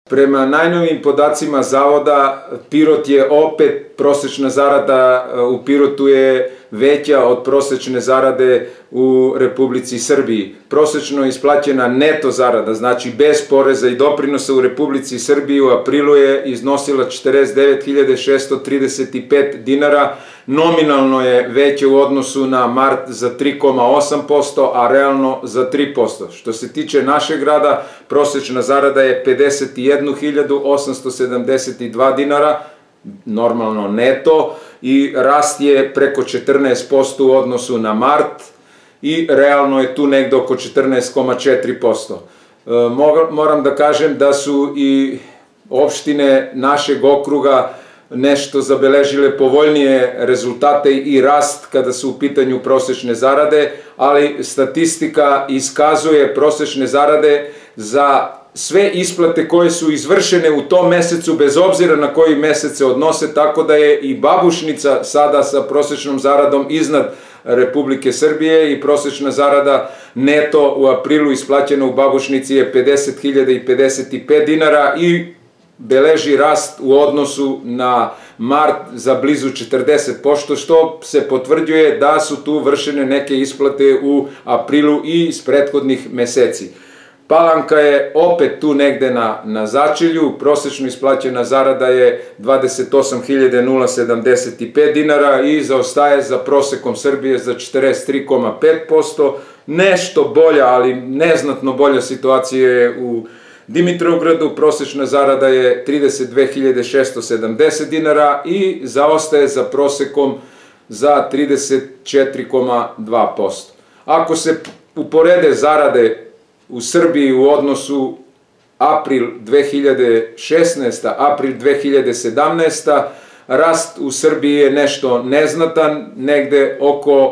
Prema najnovijim podacima Zavoda, Pirot je opet, prosečna zarada u Pirotu je veća od prosečne zarade u Republici Srbiji. Prosečno isplaćena neto zarada, znači bez poreza i doprinosa u Republici Srbiji u aprilu je iznosila 49.635 dinara, nominalno je veće u odnosu na mart za 3,8%, a realno za 3%. Što se tiče našeg grada, prosečna zarada je 51.872 dinara, normalno neto, i rast je preko 14% u odnosu na mart i realno je tu negde oko 14,4%. Moram da kažem da su i opštine našeg okruga nešto zabeležile povoljnije rezultate i rast kada su u pitanju prosečne zarade, ali statistika iskazuje prosečne zarade za sve isplate koje su izvršene u tom mesecu, bez obzira na koji mesec se odnose, tako da je i Babušnica sada sa prosečnom zaradom iznad Republike Srbije i prosečna zarada neto u aprilu isplaćena u Babušnici je 50.055 dinara i beleži rast u odnosu na mart za blizu 40%, što se potvrđuje da su tu vršene neke isplate u aprilu i iz prethodnih meseci. Palanka je opet tu negde na začelju, prosečno isplaćena zarada je 28.075 dinara i zaostaje za prosekom Srbije za 43,5%. Nešto bolja, ali neznatno bolja situacija je u Dimitrovgradu, prosečna zarada je 32.670 dinara i zaostaje za prosekom za 34,2%. Ako se uporede zarade u Srbiji u odnosu april 2016. april 2017. rast u Srbiji je nešto neznatan, negde oko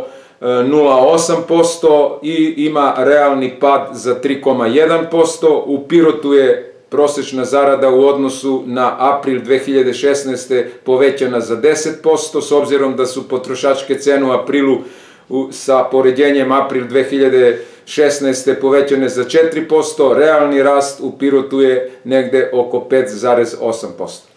0,8% i ima realni pad za 3,1%. U Pirotu je prosečna zarada u odnosu na april 2016. povećana za 10%, s obzirom da su potrošačke cene u aprilu sa poređenjem april 2016. povećane za 4%, realni rast u Pirotu je negde oko 5,8%.